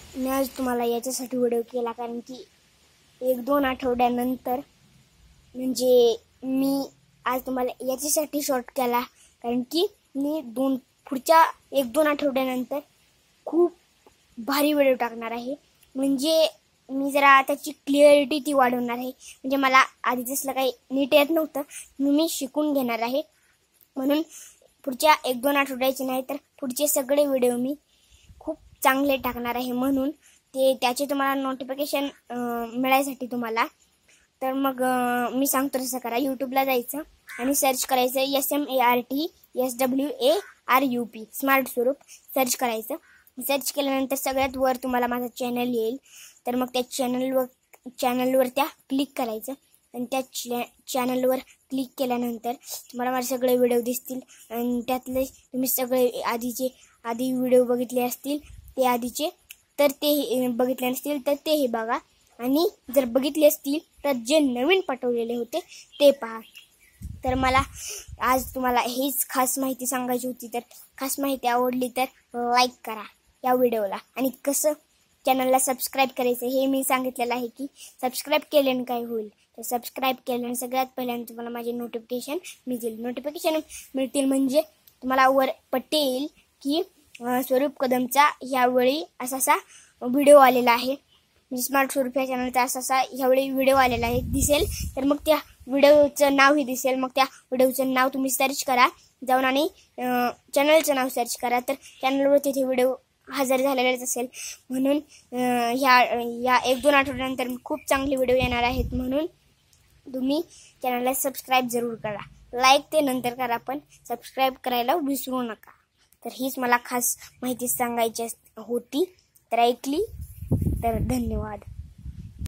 मी आज तुम्हाला याच्यासाठी व्हिडिओ केला कारण की 1-2 आठवड्यानंतर म्हणजे मी आज तुम्हाला याच्यासाठी शॉर्ट केला कारण की मी पुढच्या 1-2 आठवड्यानंतर खूप भारी व्हिडिओ टाकणार आहे। म्हणजे मी जरा त्याची क्लिअरिटी ती वाढवणार आहे। म्हणजे मला आधी जसं काही नीट येत नव्हतं मी शिकून घेणार आहे। म्हणून पुढच्या 1-2 आठवड्याचे नाही तर पुढचे सगळे व्हिडिओ मी खूप चांगले टाकणार आहे। म्हणून त्याचे तुम्हाला नोटिफिकेशन मिळायसाठी तुम्हाला तर मग मी सांगतो तसं करा। यूट्यूबला जायचं आणि सर्च करायचं SMART स्मार्ट स्वरूप सर्च करायचं। सर्च केल्यानंतर सगळ्यात वर तुम्हाला माझा चॅनल येईल। तर मग त्या चॅनलवर त्या क्लिक करायचं आणि त्या चॅनलवर क्लिक केल्यानंतर तुम्हाला माझे सगळे व्हिडिओ दिसतील आणि त्यातले तुम्ही सगळे आधी व्हिडिओ बघितले असतील ते आधीचे तर ते बघितले नसतील तर तेही बघा आणि जर बघितले असतील तर जे नवीन पाठवलेले होते ते पहा। तर मला आज तुम्हाला हीच खास माहिती सांगायची होती। तर खास माहिती आवडली तर लाईक करा या व्हिडिओला आणि कसं चॅनलला सबस्क्राईब करायचं हे मी सांगितलेलं आहे की सबस्क्राईब केल्याने काय होईल तर सबस्क्राईब केल्याने सगळ्यात पहिल्यांदा तुम्हाला माझे नोटिफिकेशन मिळतील म्हणजे तुम्हाला वर पट्टी येईल की स्वरूप कदमचा यावेळी असा व्हिडिओ आलेला आहे। म्हणजे स्मार्ट स्वरूप या चॅनलचा असा यावेळी व्हिडिओ आलेला आहे दिसेल। तर मग त्या व्हिडिओचं नावही दिसेल। मग त्या व्हिडिओचं नाव तुम्ही सर्च करा जाऊन आणि चॅनलचं नाव सर्च करा तर चॅनलवर तिथे व्हिडिओ हजर झालेलाच असेल। म्हणून या 1-2 आठवड्यानंतर खूप चांगले व्हिडिओ येणार आहेत। म्हणून तुम्ही चॅनलला सबस्क्राईब जरूर करा। लाईक ते नंतर करा पण सबस्क्राईब करायला विसरू नका। तर हीच मला खास माहिती सांगायची होती तर ऐकली तर धन्यवाद।